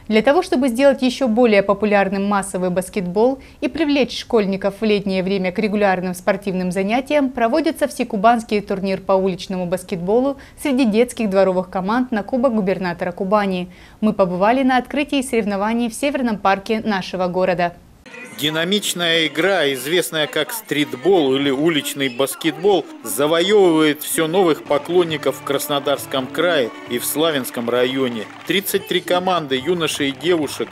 Для того, чтобы сделать еще более популярным массовый баскетбол и привлечь школьников в летнее время к регулярным спортивным занятиям, проводится всекубанский турнир по уличному баскетболу среди детских дворовых команд на Кубок губернатора Кубани. Мы побывали на открытии соревнований в Северном парке нашего города. Динамичная игра, известная как стритбол или уличный баскетбол, завоевывает все новых поклонников в Краснодарском крае и в Славянском районе. 33 команды юношей и девушек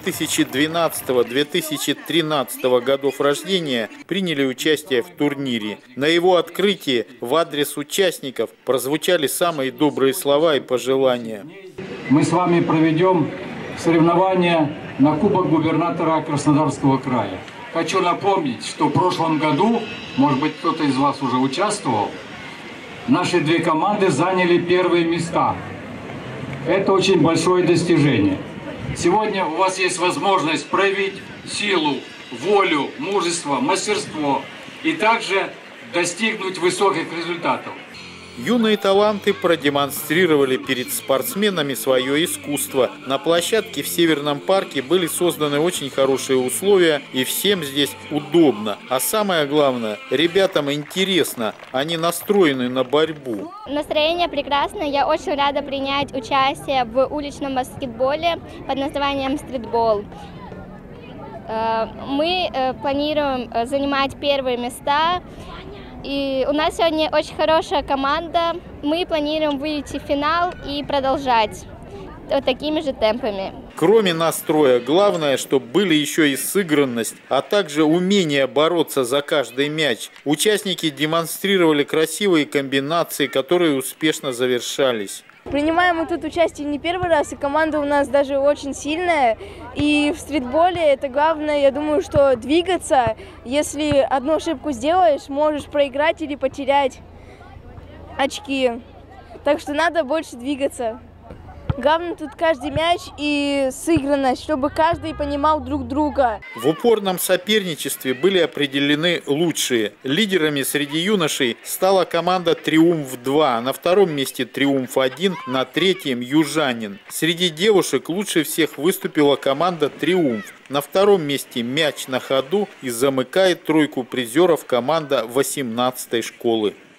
2012-2013 годов рождения приняли участие в турнире. На его открытии в адрес участников прозвучали самые добрые слова и пожелания. Мы с вами проведем соревнования на Кубок губернатора Краснодарского края. Хочу напомнить, что в прошлом году, может быть, кто-то из вас уже участвовал, наши две команды заняли первые места. Это очень большое достижение. Сегодня у вас есть возможность проявить силу, волю, мужество, мастерство и также достигнуть высоких результатов. Юные таланты продемонстрировали перед спортсменами свое искусство. На площадке в Северном парке были созданы очень хорошие условия, и всем здесь удобно. А самое главное, ребятам интересно, они настроены на борьбу. Настроение прекрасное. Я очень рада принять участие в уличном баскетболе под названием стритбол. Мы планируем занимать первые места. И у нас сегодня очень хорошая команда. Мы планируем выйти в финал и продолжать вот такими же темпами. Кроме настроя, главное, чтобы были еще и сыгранность, а также умение бороться за каждый мяч. Участники демонстрировали красивые комбинации, которые успешно завершались. Принимаем мы тут участие не первый раз, и команда у нас даже очень сильная. И в стритболе это главное, я думаю, что двигаться. Если одну ошибку сделаешь, можешь проиграть или потерять очки. Так что надо больше двигаться. Главное тут каждый мяч и сыгранность, чтобы каждый понимал друг друга. В упорном соперничестве были определены лучшие. Лидерами среди юношей стала команда «Триумф-2», на втором месте «Триумф-1», на третьем «Южанин». Среди девушек лучше всех выступила команда «Триумф». На втором месте «Мяч на ходу» и замыкает тройку призеров команда 18-й школы.